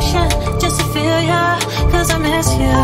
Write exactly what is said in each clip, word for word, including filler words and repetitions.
devotion just to feel ya, cause I miss you.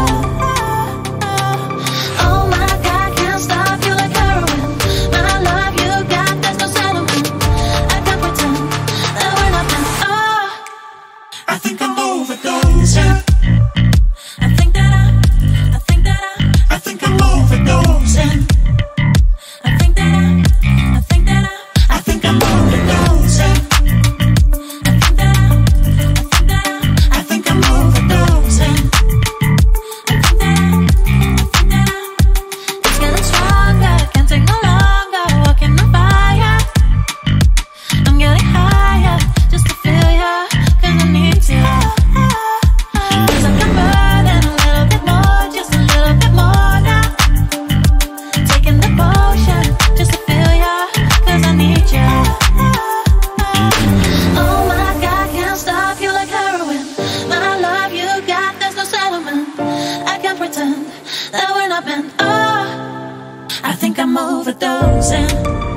Oh my God, can't stop you like heroin. My love you got, there's no settlement. I can't pretend that we're not meant. Oh, I think I'm overdosing. I think that I, I think that I, I think I'm overdosing. I think that I, I think that I, I think I'm overdosing. I think that I, I think that I, I think I'm overdosing. I think that I, I think that I, it's getting stronger, can't take no longer, walking on fire. I'm getting higher just to feel ya, cause I need you. Cause I can burn in a little bit more, just a little bit more now. Taking the potion just to feel ya, cause I need you. Oh my God, can't stop you like heroin. My love you got, there's no settlement. I can't pretend that we're not meant. Oh, I think I'm overdosing.